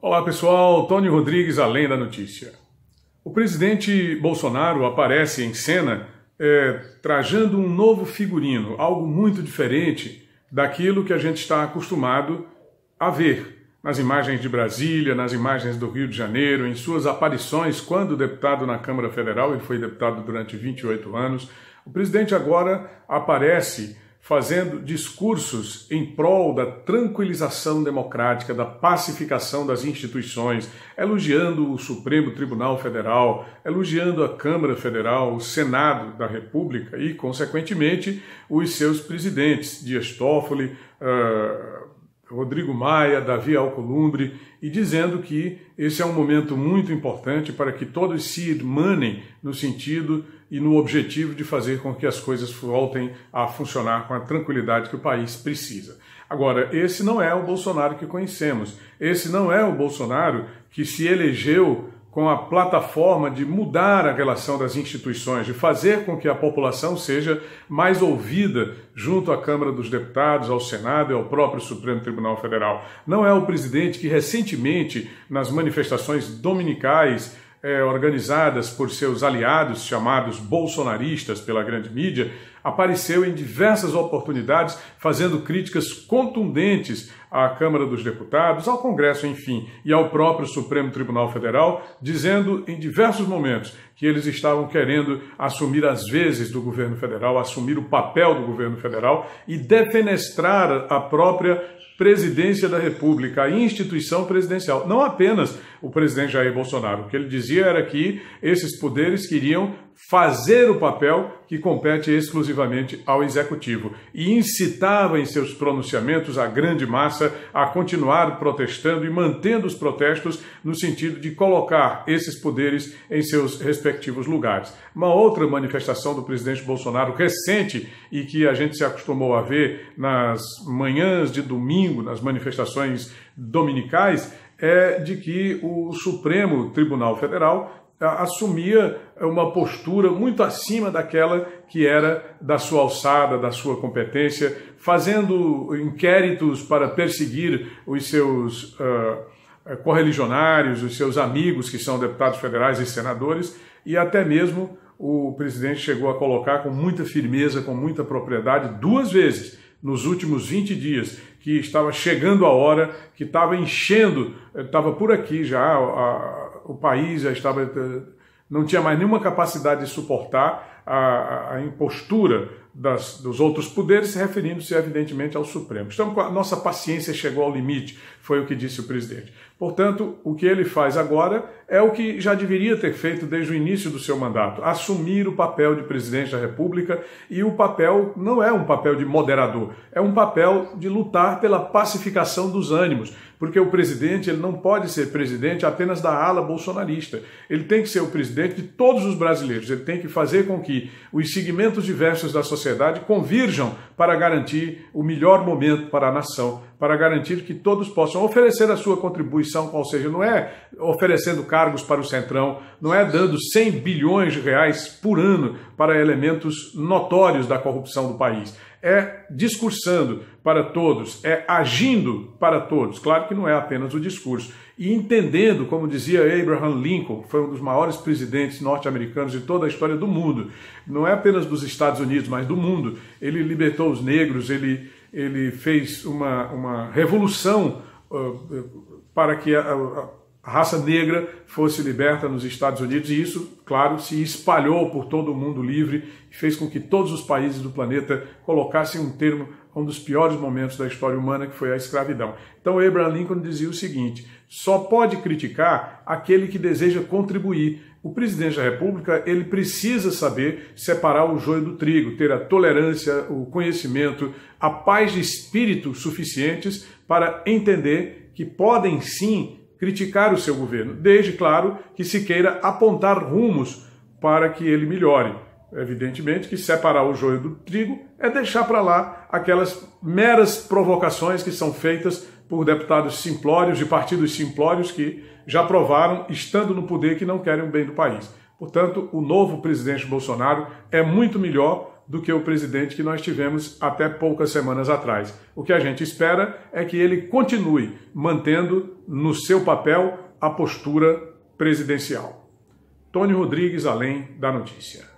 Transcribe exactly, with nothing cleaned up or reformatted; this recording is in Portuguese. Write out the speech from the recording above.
Olá pessoal, Tony Rodrigues, Além da Notícia. O presidente Bolsonaro aparece em cena é, trajando um novo figurino, algo muito diferente daquilo que a gente está acostumado a ver nas imagens de Brasília, nas imagens do Rio de Janeiro, em suas aparições quando deputado na Câmara Federal. Ele foi deputado durante vinte e oito anos. O presidente agora aparece fazendo discursos em prol da tranquilização democrática, da pacificação das instituições, elogiando o Supremo Tribunal Federal, elogiando a Câmara Federal, o Senado da República e, consequentemente, os seus presidentes, Dias Toffoli, uh, Rodrigo Maia, Davi Alcolumbre, e dizendo que esse é um momento muito importante para que todos se irmanem no sentido e no objetivo de fazer com que as coisas voltem a funcionar com a tranquilidade que o país precisa. Agora, esse não é o Bolsonaro que conhecemos, esse não é o Bolsonaro que se elegeu com a plataforma de mudar a relação das instituições, de fazer com que a população seja mais ouvida junto à Câmara dos Deputados, ao Senado e ao próprio Supremo Tribunal Federal. Não é o presidente que recentemente, nas manifestações dominicais é, organizadas por seus aliados, chamados bolsonaristas pela grande mídia, apareceu em diversas oportunidades fazendo críticas contundentes à Câmara dos Deputados, ao Congresso, enfim, e ao próprio Supremo Tribunal Federal, dizendo em diversos momentos que eles estavam querendo assumir as vezes do governo federal, assumir o papel do governo federal e defenestrar a própria presidência da República, a instituição presidencial. Não apenas o presidente Jair Bolsonaro. O que ele dizia era que esses poderes queriam fazer o papel que compete exclusivamente ao Executivo e incitava em seus pronunciamentos a grande massa a continuar protestando e mantendo os protestos no sentido de colocar esses poderes em seus respectivos lugares. Uma outra manifestação do presidente Bolsonaro recente e que a gente se acostumou a ver nas manhãs de domingo, nas manifestações dominicais, é de que o Supremo Tribunal Federal assumia uma postura muito acima daquela que era da sua alçada, da sua competência, fazendo inquéritos para perseguir os seus uh, correligionários, os seus amigos que são deputados federais e senadores, e até mesmo o presidente chegou a colocar com muita firmeza, com muita propriedade, duas vezes nos últimos vinte dias, que estava chegando a hora, que estava enchendo, estava por aqui já, a, a, o país já estava, não tinha mais nenhuma capacidade de suportar a, a impostura das, dos outros poderes, referindo-se evidentemente ao Supremo. Então, a nossa paciência chegou ao limite, foi o que disse o presidente. Portanto, o que ele faz agora é o que já deveria ter feito desde o início do seu mandato, assumir o papel de presidente da República, e o papel não é um papel de moderador, é um papel de lutar pela pacificação dos ânimos, porque o presidente ele não pode ser presidente apenas da ala bolsonarista, ele tem que ser o presidente de todos os brasileiros, ele tem que fazer com que os segmentos diversos da sociedade convirjam para garantir o melhor momento para a nação, para garantir que todos possam oferecer a sua contribuição, ou seja, não é oferecendo cargos para o Centrão, não é dando cem bilhões de reais por ano para elementos notórios da corrupção do país. É discursando para todos, é agindo para todos. Claro que não é apenas o discurso. E entendendo, como dizia Abraham Lincoln, foi um dos maiores presidentes norte-americanos de toda a história do mundo, não é apenas dos Estados Unidos, mas do mundo. Ele libertou os negros, ele, ele fez uma, uma revolução uh, para que a, a, a raça negra fosse liberta nos Estados Unidos, e isso, claro, se espalhou por todo o mundo livre e fez com que todos os países do planeta colocassem um termo a um dos piores momentos da história humana, que foi a escravidão. Então, Abraham Lincoln dizia o seguinte: só pode criticar aquele que deseja contribuir. O presidente da República ele precisa saber separar o joio do trigo, ter a tolerância, o conhecimento, a paz de espírito suficientes para entender que podem sim criticar o seu governo, desde, claro, que se queira apontar rumos para que ele melhore. Evidentemente que separar o joio do trigo é deixar para lá aquelas meras provocações que são feitas por deputados simplórios, de partidos simplórios que já provaram, estando no poder, que não querem o bem do país. Portanto, o novo presidente Bolsonaro é muito melhor do que o presidente que nós tivemos até poucas semanas atrás. O que a gente espera é que ele continue mantendo no seu papel a postura presidencial. Tony Rodrigues, Além da Notícia.